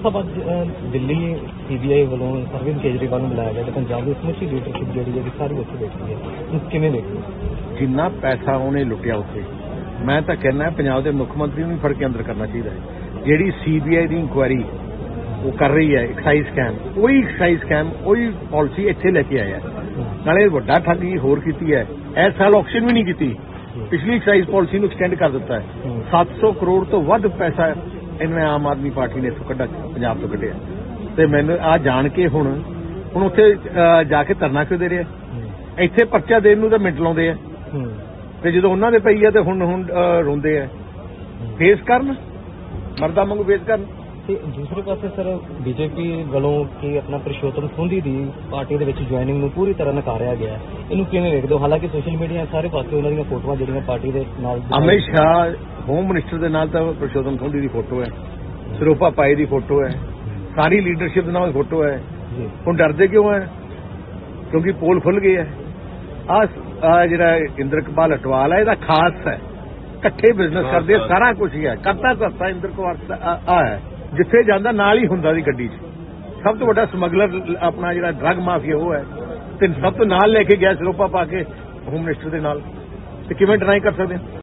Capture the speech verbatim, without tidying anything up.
सब अज दिल्ली सीबीआई वालों अरविंद केजरीवाल बुलाया गया, पंजाब की समूची लीडरशिप जी सारी उत्थे बैठी है, किवें देखो जिन्ना पैसा उन्हें लुटिया उत्थे, मैं तो कहना पंजाब के मुख्य मंत्री भी फड़ के अंदर करना चाहिए। जिहड़ी सीबीआई की इंक्वायरी वो कर रही है एक्साइज स्कैम, वही एक्साइज स्कैम वही पॉलिसी इत्थे लेके आया, नाले वड्डा ठगी होर कीती है। इस साल ऑक्शन भी नहीं की, पिछली एक्साइज पॉलिसी नूं एक्सटेंड कर दिता है। सत्त सौ करोड़ तो वध पैसा इन्हें आम आदमी पार्टी ने इत्थों कड्ढा पंजाब तो कड्ढिया, ते मैनूं आ जान के हुण हुण उत्थे जाके धरना क्यों दे रहे, इत्थे पर्चा देण नूं तां मिंट लाउंदे आ, ते जदों उन्हां दे पई आ ते हुण हुण रोंदे आ। फेस करन, मरदा वांगू फेस करन। दूसरे पासे सर बीजेपी वालों की अपना पुरुषोत्तम सोंधी की पार्टी के ज्वाइनिंग में पूरी तरह नकारिया गया, इनू किवें वेखदे हो? हालांकि सोशल मीडिया सारे पासे उन्हां दी फोटोआं जिहड़ियां पार्टी दे नाल, अमित शाह होम मिनिस्टर के नाल तां पुरुषोत्तम सोंधी की फोटो है, सरोपा पाई की फोटो है, सारी लीडरशिप के नाल फोटो है। हुण डरदे क्यों है? क्योंकि पोल खुल गए है। आ जिहड़ा इंद्रपाल अटवाल है इहदा खास है, इकट्ठे बिजनेस करदे, सारा कुछ ही है, करता करता इंद्र कुमार आ है, जिथे जांदा नाल ही हुंदा दी गड्डी च। सब तो वड्डा समगलर अपना जिहड़ा ड्रग माफिया वो है, ते सब तो नाल लेके गया सरोपा पा के होम मिनिस्टर दे नाल, ते किवें डिनाई कर सकदे?